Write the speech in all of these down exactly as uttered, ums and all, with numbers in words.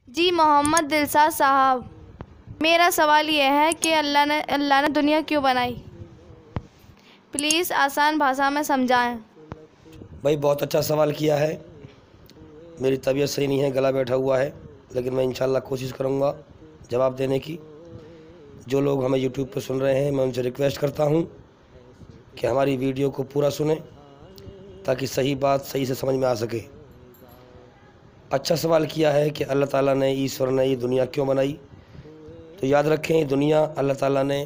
جی محمد دلشاد صاحب، میرا سوال یہ ہے کہ اللہ نے اللہ نے دنیا کیوں بنائی؟ پلیز آسان بھاشا میں سمجھائیں۔ بھائی بہت اچھا سوال کیا ہے۔ میری طبیعت صحیح نہیں ہے، گلا بیٹھا ہوا ہے، لیکن میں انشاءاللہ کوشش کروں گا جواب دینے کی۔ جو لوگ ہمیں یوٹیوب پہ سن رہے ہیں، میں ان سے ریکویسٹ کرتا ہوں کہ ہماری ویڈیو کو پورا سنیں تاکہ صحیح بات صحیح سے سمجھ میں آ سکے۔ اچھا سوال کیا ہے کہ اللہ تعالیٰ نے ایشور نے یہ دنیا کیوں بنائی؟ تو یاد رکھیں، یہ دنیا اللہ تعالیٰ نے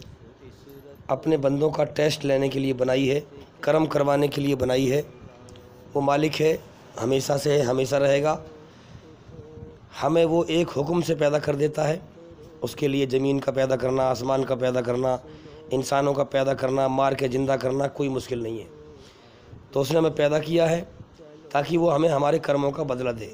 اپنے بندوں کا ٹیسٹ لینے کے لیے بنائی ہے، کرم کروانے کے لیے بنائی ہے۔ وہ مالک ہے، ہمیشہ سے ہے، ہمیشہ رہے گا۔ ہمیں وہ ایک حکم سے پیدا کر دیتا ہے، اس کے لیے زمین کا پیدا کرنا، آسمان کا پیدا کرنا، انسانوں کا پیدا کرنا، مار کے زندہ کرنا کوئی مشکل نہیں ہے۔ تو اس نے ہمیں پیدا کیا ہے تاکہ وہ ہمیں ہمارے کرموں کا بدلہ دے۔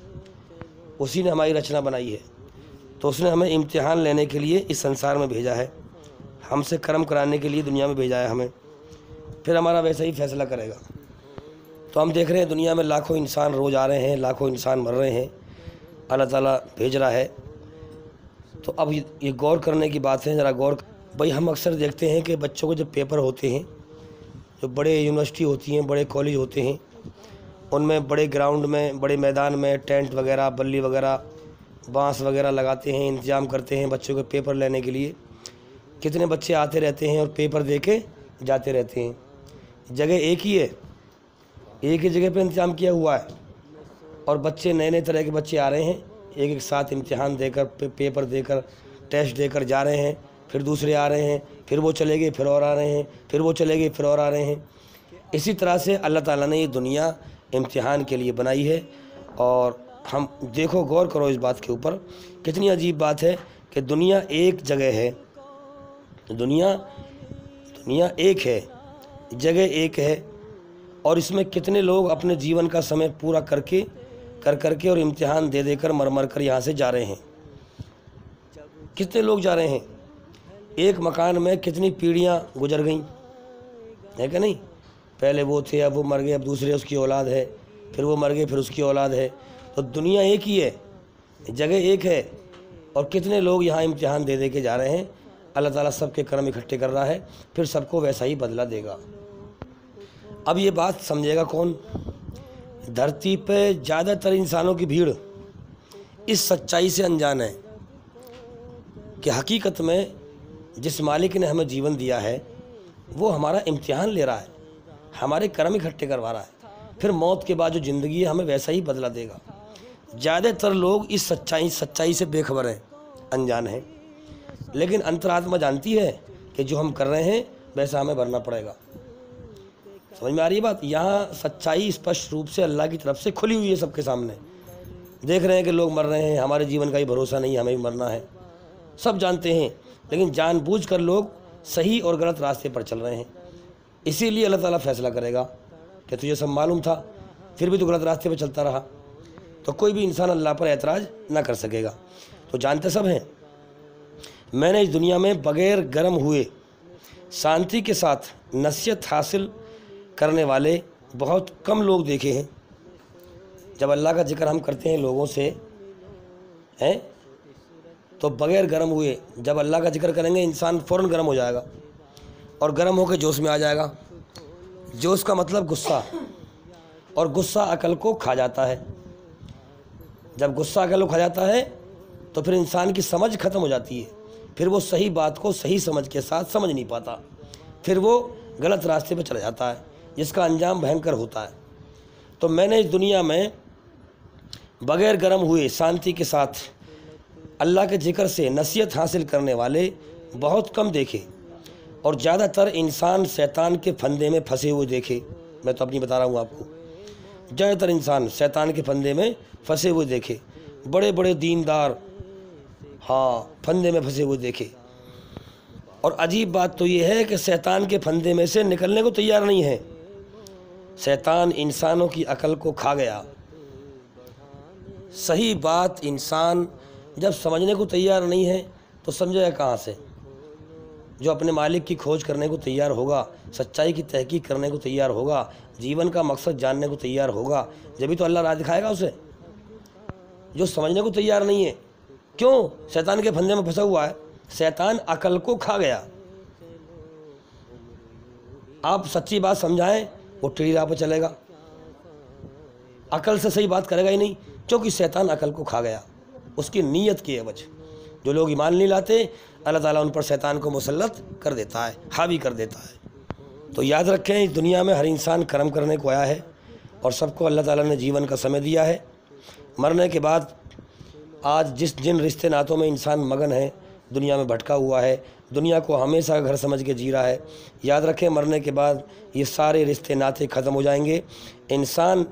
اسی نے ہماری رچنا بنائی ہے، تو اس نے ہمیں امتحان لینے کے لیے اس سنسار میں بھیجا ہے، ہم سے کرم کرانے کے لیے دنیا میں بھیجا ہے ہمیں، پھر ہمارا ویسا ہی فیصلہ کرے گا۔ تو ہم دیکھ رہے ہیں دنیا میں لاکھوں انسان روز آ رہے ہیں، لاکھوں انسان مر رہے ہیں، اللہ تعالیٰ بھیج رہا ہے۔ تو اب یہ غور کرنے کی بات ہے، ذرا غور۔ بھائی ہم اکثر دیکھتے ہیں کہ بچوں کو جب پیپر ہوتے ہیں، جو بڑے یونیورسٹی ہوتی ہیں، بڑے کالج ہوتے ہیں، ان میں بڑے گراؤنڈ میں، بڑے میدان میں ٹینٹ وغیرہ، بلی وغیرہ، بانس وغیرہ لگاتے ہیں، انتظام کرتے ہیں بچوں کے پیپر لینے کے لیے۔ کتنے بچے آتے رہتے ہیں اور پیپر دے کے جاتے رہتے ہیں۔ جگہ ایک ہی ہے، ایک ہی جگہ پہ انتظام کیا ہوا ہے، اور بچے نئے نئے طرح کے بچے آ رہے ہیں، ایک ایک ساتھ امتحان دے کر، پیپر دے کر، ٹیسٹ دے کر جا رہے ہیں، پھر دوسرے آ رہے ہیں، پھر وہ چلے گئے، پھر اور آ رہے ہیں، پھر وہ چلے گئے، پھر اور آ رہے ہیں۔ اسی طرح سے اللہ تعالیٰ نے یہ دنیا امتحان کے لیے بنائی ہے۔ اور ہم دیکھو، غور کرو اس بات کے اوپر، کتنی عجیب بات ہے کہ دنیا ایک جگہ ہے، دنیا دنیا ایک ہے، جگہ ایک ہے، اور اس میں کتنے لوگ اپنے جیون کا سمے پورا کر کے کر کر کے اور امتحان دے دے کر مر مر کر یہاں سے جا رہے ہیں۔ کتنے لوگ جا رہے ہیں؟ ایک مکان میں کتنی پیڑھیاں گزر گئیں، ہے کہ نہیں؟ پہلے وہ تھے، اب وہ مر گئے، اب دوسرے اس کی اولاد ہے، پھر وہ مر گئے، پھر اس کی اولاد ہے۔ تو دنیا ایک ہی ہے، جگہ ایک ہے، اور کتنے لوگ یہاں امتحان دے دے کے جا رہے ہیں۔ اللہ تعالیٰ سب کے کرم اکٹھے کر رہا ہے، پھر سب کو ویسا ہی بدلہ دے گا۔ اب یہ بات سمجھے گا کون؟ دھرتی پہ زیادہ تر انسانوں کی بھیڑ اس سچائی سے انجان ہے کہ حقیقت میں جس مالک نے ہمیں جیون دیا ہے، وہ ہمارا امتحان لے رہا ہے، ہمارے کرم اکٹھے کروا رہا ہے، پھر موت کے بعد جو زندگی ہے ہمیں ویسا ہی بدلہ دے گا۔ زیادہ تر لوگ اس سچائی سچائی سے بے خبر ہیں، انجان ہیں، لیکن انترآتما جانتی ہے کہ جو ہم کر رہے ہیں ویسا ہمیں بھرنا پڑے گا۔ سمجھ میں آ رہی ہے بات؟ یہاں سچائی اسپشٹ روپ سے اللہ کی طرف سے کھلی ہوئی ہے سب کے سامنے۔ دیکھ رہے ہیں کہ لوگ مر رہے ہیں، ہمارے جیون کا ہی بھروسہ نہیں، ہمیں بھی مرنا ہے، سب جانتے ہیں، لیکن جان بوجھ کر لوگ صحیح اور غلط راستے پر چل رہے ہیں۔ اسی لیے اللہ تعالیٰ فیصلہ کرے گا کہ تجھے سب معلوم تھا، پھر بھی تو غلط راستے پہ چلتا رہا، تو کوئی بھی انسان اللہ پر اعتراض نہ کر سکے گا۔ تو جانتے سب ہیں، میں نے اس دنیا میں بغیر گرم ہوئے شانتی کے ساتھ نصیحت حاصل کرنے والے بہت کم لوگ دیکھے ہیں۔ جب اللہ کا ذکر ہم کرتے ہیں لوگوں سے ہیں تو بغیر گرم ہوئے، جب اللہ کا ذکر کریں گے انسان فوراً گرم ہو جائے گا، اور گرم ہو کے جوش میں آ جائے گا۔ جوش کا مطلب غصہ، اور غصہ عقل کو کھا جاتا ہے۔ جب غصہ عقل کو کھا جاتا ہے تو پھر انسان کی سمجھ ختم ہو جاتی ہے، پھر وہ صحیح بات کو صحیح سمجھ کے ساتھ سمجھ نہیں پاتا، پھر وہ غلط راستے پہ چلا جاتا ہے، جس کا انجام بھینکر ہوتا ہے۔ تو میں نے اس دنیا میں بغیر گرم ہوئے شانتی کے ساتھ اللہ کے ذکر سے نصیحت حاصل کرنے والے بہت کم دیکھے، اور زیادہ تر انسان شیطان کے پھندے میں پھنسے ہوئے دیکھے۔ میں تو اپنی بتا رہا ہوں آپ کو، زیادہ تر انسان شیطان کے پھندے میں پھنسے ہوئے دیکھے، بڑے بڑے دیندار ہاں پھندے میں پھنسے ہوئے دیکھے۔ اور عجیب بات تو یہ ہے کہ شیطان کے پھندے میں سے نکلنے کو تیار نہیں ہے۔ شیطان انسانوں کی عقل کو کھا گیا۔ صحیح بات انسان جب سمجھنے کو تیار نہیں ہے تو سمجھے گا کہاں سے؟ جو اپنے مالک کی کھوج کرنے کو تیار ہوگا، سچائی کی تحقیق کرنے کو تیار ہوگا، جیون کا مقصد جاننے کو تیار ہوگا، جبھی تو اللہ راہ دکھائے گا اسے۔ جو سمجھنے کو تیار نہیں ہے. کیوں؟ شیطان کے پھندے میں پھنسا ہوا ہے. شیطان عقل کو کھا گیا. آپ سچی بات سمجھائیں وہ ٹیڑھی راہ پہ چلے گا, عقل سے صحیح بات کرے گا ہی نہیں, کیونکہ شیطان عقل کو کھا گیا اس کی نیت کی عوج. جو لوگ ایمان نہیں لاتے اللہ تعالیٰ ان پر شیطان کو مسلط کر دیتا ہے, حاوی کر دیتا ہے. تو یاد رکھیں اس دنیا میں ہر انسان کرم کرنے کو آیا ہے اور سب کو اللہ تعالیٰ نے جیون کا سمے دیا ہے. مرنے کے بعد آج جس جن رشتے ناتوں میں انسان مگن ہے, دنیا میں بھٹکا ہوا ہے, دنیا کو ہمیشہ گھر سمجھ کے جی رہا ہے, یاد رکھیں مرنے کے بعد یہ سارے رشتے ناتے ختم ہو جائیں گے. انسان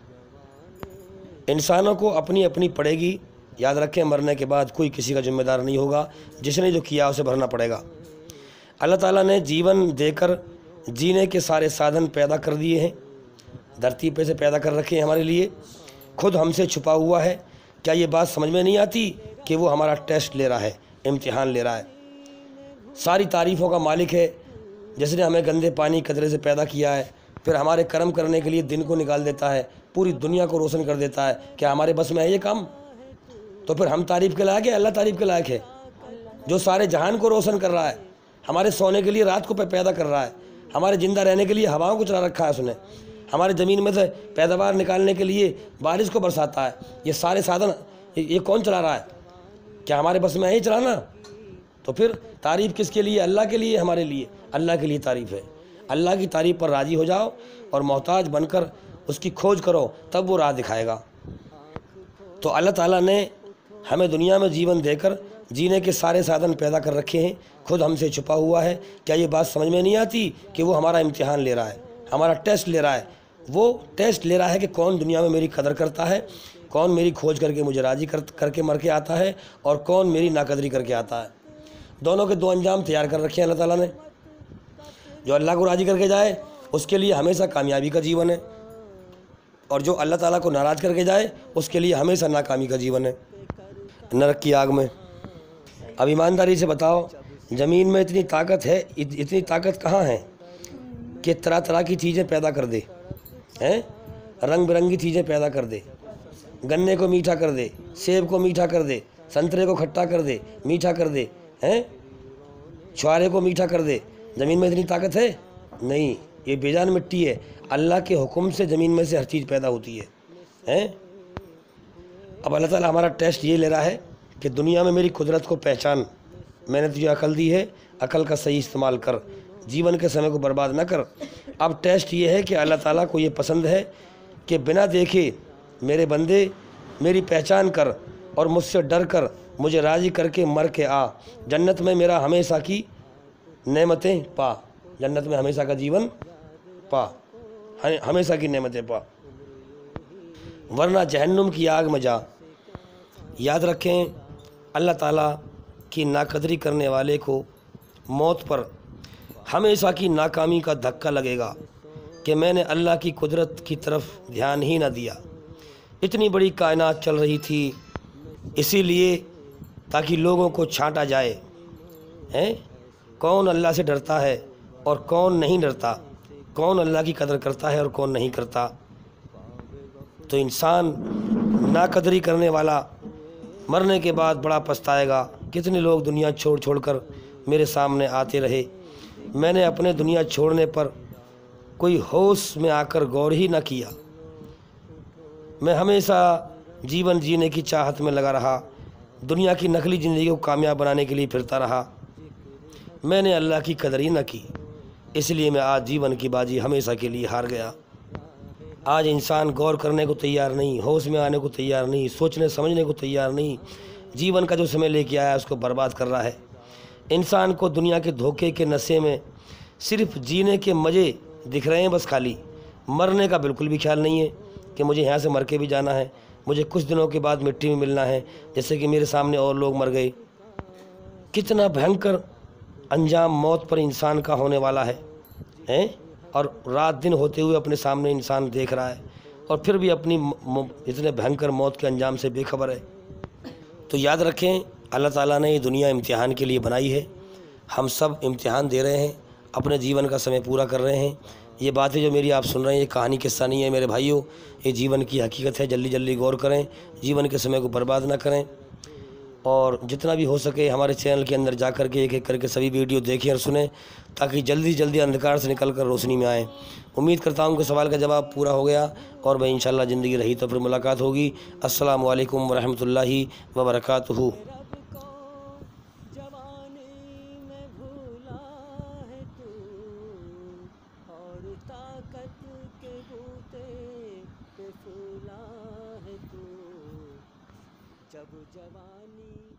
انسانوں کو اپنی اپنی پڑے گی. یاد رکھیں مرنے کے بعد کوئی کسی کا ذمہ دار نہیں ہوگا, جس نے جو کیا اسے بھرنا پڑے گا. اللہ تعالیٰ نے جیون دے کر جینے کے سارے سادھن پیدا کر دیے ہیں, دھرتی پہ سے پیدا کر رکھے ہیں ہمارے لیے, خود ہم سے چھپا ہوا ہے. کیا یہ بات سمجھ میں نہیں آتی کہ وہ ہمارا ٹیسٹ لے رہا ہے, امتحان لے رہا ہے. ساری تعریفوں کا مالک ہے, جس نے ہمیں گندے پانی قطرے سے پیدا کیا ہے, پھر ہمارے کرم کرنے کے لیے دن کو نکال دیتا ہے, پوری دنیا کو روشن کر دیتا ہے. کیا ہمارے بس میں ہے یہ کام؟ تو پھر ہم تعریف کے لائق ہے, اللہ تعریف کے لائق ہے جو سارے جہان کو روشن کر رہا ہے, ہمارے سونے کے لیے رات کو پیدا کر رہا ہے, ہمارے زندہ رہنے کے لیے ہواؤں کو چلا رکھا ہے اس نے, ہمارے زمین میں سے پیداوار نکالنے کے لیے بارش کو برساتا ہے. یہ سارے سادھن یہ کون چلا رہا ہے؟ کیا ہمارے بس میں ہے یہ چلانا؟ تو پھر تعریف کس کے لیے؟ اللہ کے لیے, ہمارے لیے. اللہ کے لیے تعریف ہے. اللہ کی تعریف پر راضی ہو جاؤ اور محتاج بن کر اس کی کھوج کرو, تب وہ راہ دکھائے گا. تو اللہ تعالیٰ نے ہمیں دنیا میں جیون دے کر جینے کے سارے سادھن پیدا کر رکھے ہیں, خود ہم سے چھپا ہوا ہے. کیا یہ بات سمجھ میں نہیں آتی کہ وہ ہمارا امتحان لے رہا ہے, ہمارا ٹیسٹ لے رہا ہے. وہ ٹیسٹ لے رہا ہے کہ کون دنیا میں میری قدر کرتا ہے, کون میری کھوج کر کے مجھے راضی کر کر کے مر کے آتا ہے, اور کون میری ناقدری کر کے آتا ہے. دونوں کے دو انجام تیار کر رکھے ہیں اللہ تعالیٰ نے. جو اللہ کو راضی کر کے جائے اس کے لیے ہمیشہ کامیابی کا جیون ہے, اور جو اللہ تعالیٰ کو ناراض کر کے جائے اس کے لیے ہمیشہ ناکامی کا جیون ہے, نرک کی آگ میں. اب ایمانداری سے بتاؤ, زمین میں اتنی طاقت ہے, اتنی طاقت کہاں ہے کہ طرح طرح کی چیزیں پیدا کر دے, ہیں رنگ برنگی چیزیں پیدا کر دے, گنے کو میٹھا کر دے, سیب کو میٹھا کر دے, سنترے کو کھٹا کر دے, میٹھا کر دے, ہیں چھوارے کو میٹھا کر دے. زمین میں اتنی طاقت ہے نہیں, یہ بے جان مٹی ہے. اللہ کے حکم سے زمین میں سے ہر چیز پیدا ہوتی ہے, ہیں. اب اللہ تعالیٰ ہمارا ٹیسٹ یہ لے رہا ہے کہ دنیا میں میری قدرت کو پہچان, میں نے تجھے عقل دی ہے, عقل کا صحیح استعمال کر, جیون کے سمے کو برباد نہ کر. اب ٹیسٹ یہ ہے کہ اللہ تعالیٰ کو یہ پسند ہے کہ بنا دیکھے میرے بندے میری پہچان کر اور مجھ سے ڈر کر مجھے راضی کر کے مر کے آ, جنت میں میرا ہمیشہ کی نعمتیں پا, جنت میں ہمیشہ کا جیون پا, ہمیشہ کی نعمتیں پا, ورنہ جہنم کی آگ میں جا. یاد رکھیں اللہ تعالیٰ کی ناقدری کرنے والے کو موت پر ہمیشہ کی ناکامی کا دھکا لگے گا کہ میں نے اللہ کی قدرت کی طرف دھیان ہی نہ دیا. اتنی بڑی کائنات چل رہی تھی اسی لیے تاکہ لوگوں کو چھانٹا جائے, ہیں کون اللہ سے ڈرتا ہے اور کون نہیں ڈرتا, کون اللہ کی قدر کرتا ہے اور کون نہیں کرتا. تو انسان ناقدری کرنے والا مرنے کے بعد بڑا پچھتائے گا. کتنے لوگ دنیا چھوڑ چھوڑ کر میرے سامنے آتے رہے, میں نے اپنے دنیا چھوڑنے پر کوئی ہوش میں آ کر غور ہی نہ کیا. میں ہمیشہ جیون جینے کی چاہت میں لگا رہا, دنیا کی نقلی زندگی کو کامیاب بنانے کے لیے پھرتا رہا. میں نے اللہ کی قدر ہی نہ کی, اس لیے میں آج جیون کی بازی ہمیشہ کے لیے ہار گیا. آج انسان غور کرنے کو تیار نہیں, ہوش میں آنے کو تیار نہیں, سوچنے سمجھنے کو تیار نہیں. جیون کا جو سمے لے کے آیا اس کو برباد کر رہا ہے. انسان کو دنیا کے دھوکے کے نشے میں صرف جینے کے مزے دکھ رہے ہیں بس, خالی مرنے کا بالکل بھی خیال نہیں ہے کہ مجھے یہاں سے مر کے بھی جانا ہے, مجھے کچھ دنوں کے بعد مٹی میں ملنا ہے, جیسے کہ میرے سامنے اور لوگ مر گئے. کتنا بھینکر انجام موت پر انسان کا ہونے والا ہے, ہیں اور رات دن ہوتے ہوئے اپنے سامنے انسان دیکھ رہا ہے اور پھر بھی اپنی اتنے بھینکر موت کے انجام سے بے خبر ہے. تو یاد رکھیں اللہ تعالیٰ نے یہ دنیا امتحان کے لیے بنائی ہے. ہم سب امتحان دے رہے ہیں, اپنے جیون کا سمے پورا کر رہے ہیں. یہ باتیں جو میری آپ سن رہے ہیں یہ کہانی قصہ نہیں ہے میرے بھائیوں، یہ جیون کی حقیقت ہے۔ جلدی جلدی غور کریں، جیون کے سمے کو برباد نہ کریں، اور جتنا بھی ہو سکے ہمارے چینل کے اندر جا کر کے ایک ایک کر کے سبھی ویڈیو دیکھیں اور سنیں، تاکہ جلدی جلدی اندھکار سے نکل کر روشنی میں آئیں۔ امید کرتا ہوں کہ سوال کا جواب پورا ہو گیا، اور میں انشاءاللہ زندگی رہی تو پھر ملاقات ہوگی۔ السلام علیکم ورحمۃ اللہ وبرکاتہ۔ جوانی میں بھولا ہے تو، اور طاقت کے بوتے پہ پھولا ہے تو، جب جوانی